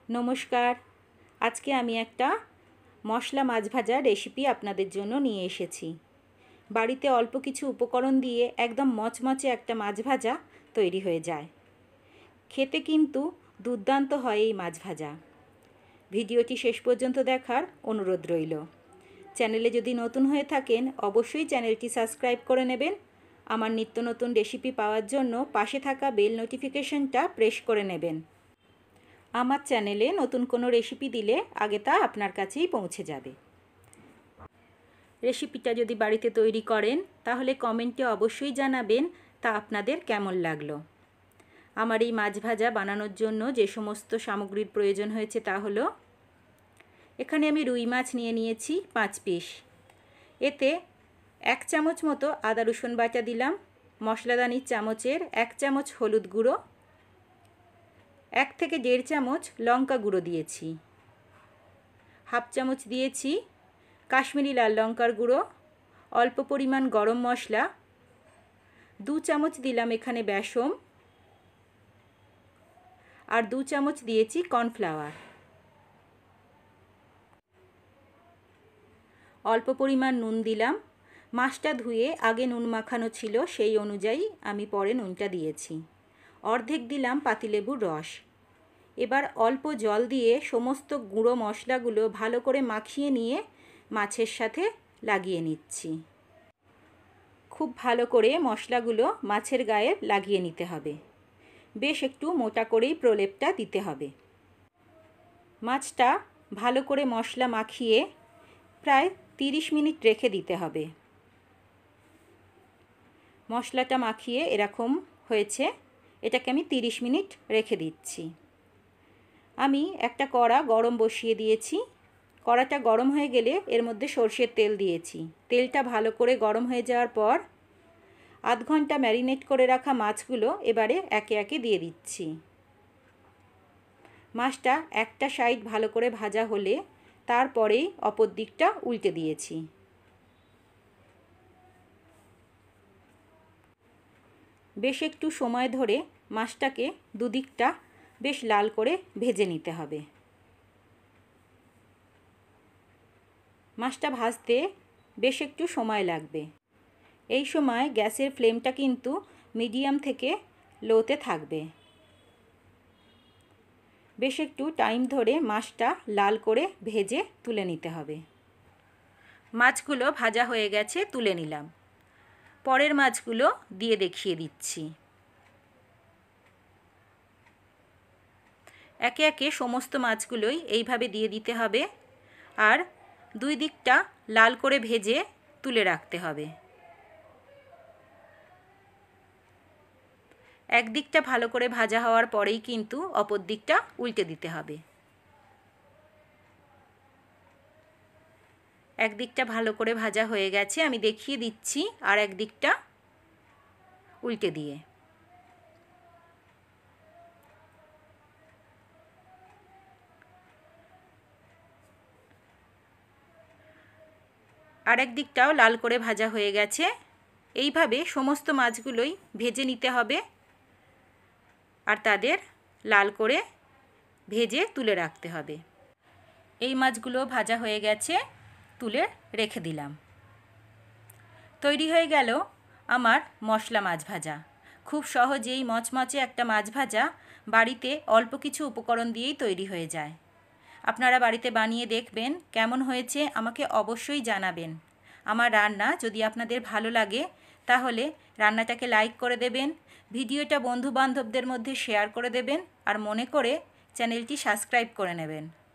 নমস্কার। আজকে আমি একটা মশলা মাছ ভাজা রেসিপি আপনাদের জন্য নিয়ে এসেছি। বাড়িতে অল্প কিছু উপকরণ দিয়ে একদম মচমচে একটা মাছ ভাজা তৈরি হয়ে যায়। খেতে কিন্তু দুর্দান্ত হয় এই মাছ ভাজা। ভিডিওটি শেষ পর্যন্ত দেখার অনুরোধ রইল। চ্যানেলে যদি নতুন হয়ে থাকেন অবশ্যই চ্যানেলটি সাবস্ক্রাইব করে নেবেন। আমার নিত্য নতুন রেসিপি পাওয়ার জন্য পাশে থাকা বেল নোটিফিকেশনটা প্রেস করে নেবেন। আমার চ্যানেলে নতুন কোনো রেসিপি দিলে আগে তা আপনার কাছেই পৌঁছে যাবে। রেসিপিটা যদি বাড়িতে তৈরি করেন তাহলে কমেন্টে অবশ্যই জানাবেন তা আপনাদের কেমন লাগলো। আমার এই মাছ ভাজা বানানোর জন্য যে সমস্ত সামগ্রীর প্রয়োজন হয়েছে তা হলো, এখানে আমি রুই মাছ নিয়ে নিয়েছি 5 পিস। এতে 1 চামচ মতো আদা রসুন বাটা দিলাম, মশলাদানির চামচের 1 চামচ হলুদ গুঁড়ো, 1 থেকে 1.5 চামচ লঙ্কা গুঁড়ো দিয়েছি, 1/2 চামচ দিয়েছি কাশ্মীরি লাল লঙ্কার গুঁড়ো, অল্প পরিমাণ গরম মশলা, 2 চামচ দিলাম এখানে বেসন, আর 2 চামচ দিয়েছি কর্নফ্লাওয়ার। অল্প পরিমাণ নুন দিলাম। মাছটা ধুয়ে আগে নুন মাখানো ছিল, সেই অনুযায়ী আমি পরে নুনটা দিয়েছি। অর্ধেক দিলাম পাতিলেবুর রস। এবার অল্প জল দিয়ে সমস্ত গুঁড়ো মশলাগুলো ভালো করে মাখিয়ে নিয়ে মাছের সাথে লাগিয়ে নিচ্ছি। খুব ভালো করে মশলাগুলো মাছের গায়ে লাগিয়ে নিতে হবে। বেশ একটু মোটা করেই প্রলেপটা দিতে হবে। মাছটা ভালো করে মশলা মাখিয়ে প্রায় 30 মিনিট রেখে দিতে হবে। মশলাটা মাখিয়ে এরকম হয়েছে, এটাকে আমি 30 মিনিট রেখে দিচ্ছি। আমি একটা কড়া গরম বসিয়ে দিয়েছি। কড়াটা গরম হয়ে গেলে এর মধ্যে সরষের তেল দিয়েছি। তেলটা ভালো করে গরম হয়ে যাওয়ার পর আধ ঘন্টা ম্যারিনেট করে রাখা মাছগুলো এবারে একে একে দিয়ে দিচ্ছি। মাছটা একটা সাইড ভালো করে ভাজা হলে তারপরেই অপর দিকটা উল্টে দিয়েছি। বেশ একটু সময় ধরে মাছটাকে দুদিকটা বেশ লাল করে ভেজে নিতে হবে। মাছটা ভাজতে বেশ একটু সময় লাগবে। এই সময় গ্যাসের ফ্লেমটা কিন্তু মিডিয়াম থেকে লোতে থাকবে। বেশ একটু টাইম ধরে মাছটা লাল করে ভেজে তুলে নিতে হবে। মাছগুলো ভাজা হয়ে গেছে, তুলে নিলাম। পরের মাছগুলো দিয়ে দেখিয়ে দিচ্ছি। একে একে সমস্ত মাছগুলোই এইভাবে দিয়ে দিতে হবে, আর দুই দিকটা লাল করে ভেজে তুলে রাখতে হবে। একদিকটা ভালো করে ভাজা হওয়ার পরেই কিন্তু অপর দিকটা উল্টে দিতে হবে। একদিকটা ভালো করে ভাজা হয়ে গেছে, আমি দেখিয়ে দিচ্ছি আর একদিকটা উল্টে দিয়ে। আর একদিকটাও লাল করে ভাজা হয়ে গেছে। এইভাবে সমস্ত মাছগুলোই ভেজে নিতে হবে আর তাদের লাল করে ভেজে তুলে রাখতে হবে। এই মাছগুলো ভাজা হয়ে গেছে, তুলে রেখে দিলাম। তৈরি হয়ে গেল আমার মশলা মাছ ভাজা। খুব সহজেই মচমচে একটা মাছ ভাজা বাড়িতে অল্প কিছু উপকরণ দিয়েই তৈরি হয়ে যায়। আপনারা বাড়িতে বানিয়ে দেখবেন কেমন হয়েছে, আমাকে অবশ্যই জানাবেন। আমার রান্না যদি আপনাদের ভালো লাগে তাহলে রান্নাটাকে লাইক করে দেবেন, ভিডিওটা বন্ধু বান্ধবদের মধ্যে শেয়ার করে দেবেন, আর মনে করে চ্যানেলটি সাবস্ক্রাইব করে নেবেন।